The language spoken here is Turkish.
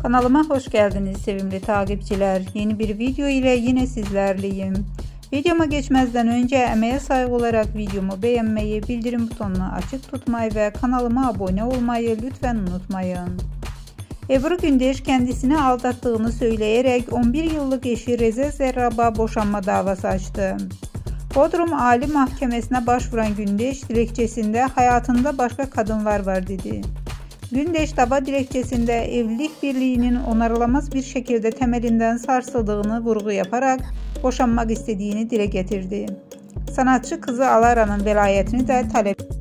Kanalıma hoş geldiniz sevimli takipçiler. Yeni bir video ile yine sizlerleyim. Videoma geçmezden önce emeğe saygı olarak videomu beğenmeyi, bildirim butonunu açık tutmayı ve kanalıma abone olmayı lütfen unutmayın. Ebru Gündeş kendisini aldattığını söyleyerek 11 yıllık eşi Reza Zerrab'a boşanma davası açtı. Bodrum Ali Mahkemesi'ne başvuran Gündeş dilekçesinde hayatında başka kadınlar var dedi. Gündeş dava dilekçesinde evlilik birliğinin onarılamaz bir şekilde temelinden sarsıldığını vurgu yaparak boşanmak istediğini dile getirdi. Sanatçı kızı Alara'nın velayetini de talep etti.